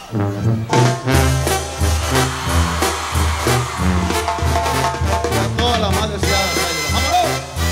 Todas las más deseadas, ¡vámonos!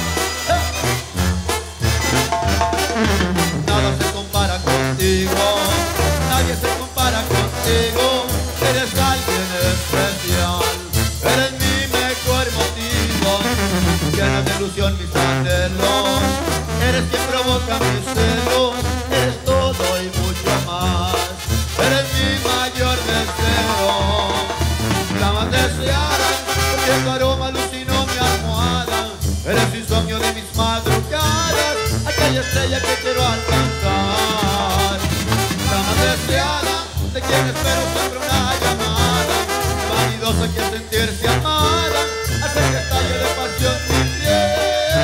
Nada se compara contigo, nadie se compara contigo. Eres alguien especial, eres mi mejor motivo. Llena de ilusión mis anhelos, eres quien provoca mis celos. Eres todo y mucho más, eres mi mayor deseo. La más deseada, porque tu aroma alucinó mi almohada. Eres insomnio de mis madrugadas, aquella estrella que quiero alcanzar. La más deseada, de quien espero siempre una llamada. Vanidosa que sentirse amada, hace que estalle de pasión mi piel.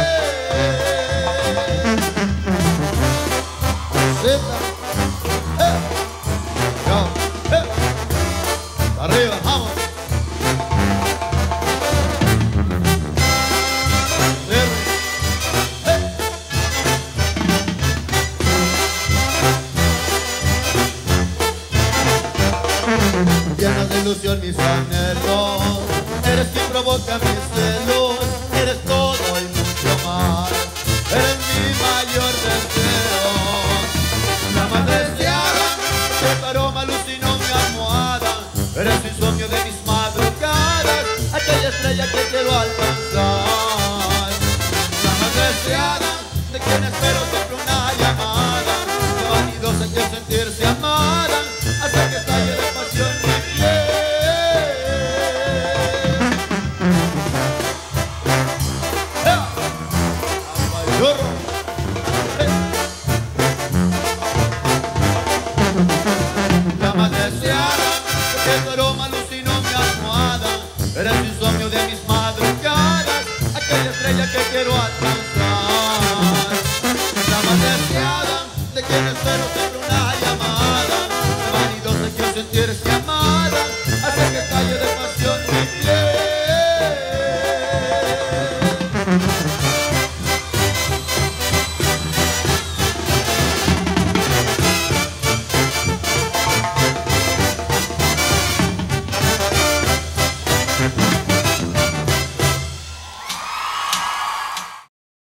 Arriba, vamos. Llenas de ilusión mis anhelos, eres quien provoca mis celos. Eres todo y mucho más, eres mi mayor deseo. La más deseada, que tu aroma alucinó mi almohada. Eres insomnio de mis madrugadas, aquella estrella que quiero alcanzar. La más deseada, de quien espero siempre una llamada. La vanidosa que sentirse amada, hace que estalle de pasión mi piel. La más deseada, que tu aroma alucinó mi almohada. Eres insomnio de mis madrugadas, aquella estrella que quiero alcanzar.